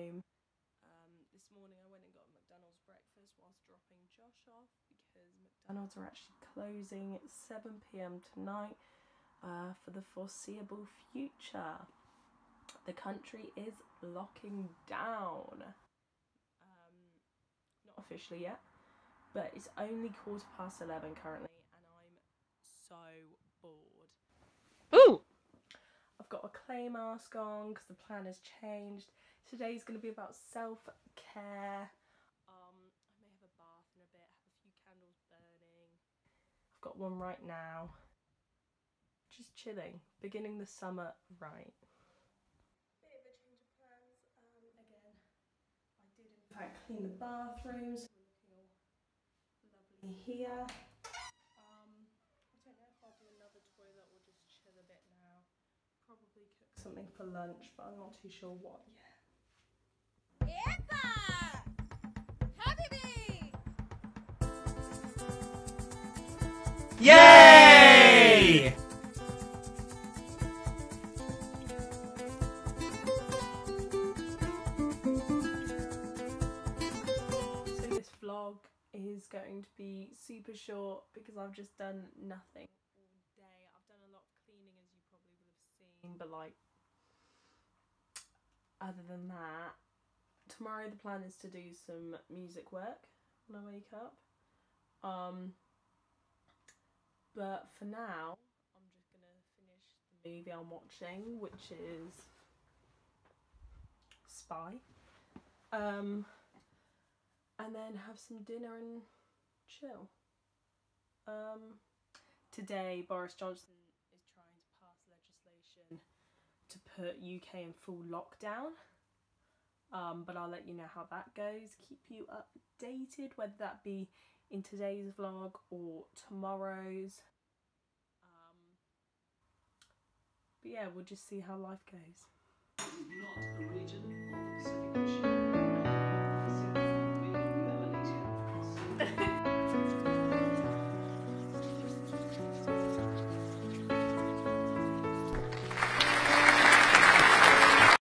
home. This morning I went and got a McDonald's breakfast whilst dropping Josh off because McDonald's are actually closing at 7 p.m. tonight for the foreseeable future. The country is locking down. Not officially yet, but it's only 11:15 currently, and I'm so bored. Ooh! I've got a clay mask on because the plan has changed. Today's going to be about self-care. I may have a bath in a bit, have a few candles burning. I've got one right now. Just chilling, beginning the summer right. Bit of a change of plans. Again, I did in fact clean the bathrooms. We're looking all lovely here. I don't know if I'll do another toilet or just chill a bit now. Probably cook something for lunch, but I'm not too sure what yet. Yay! So this vlog is going to be super short because I've just done nothing all day. I've done a lot of cleaning, as you probably would have seen, but like other than that, tomorrow the plan is to do some music work when I wake up. But for now, I'm just gonna finish the movie I'm watching, which is Spy. And then have some dinner and chill. Today, Boris Johnson is trying to pass legislation to put UK in full lockdown. But I'll let you know how that goes. Keep you updated, whether that be in today's vlog or tomorrow's. But yeah, we'll just see how life goes. This is not a region.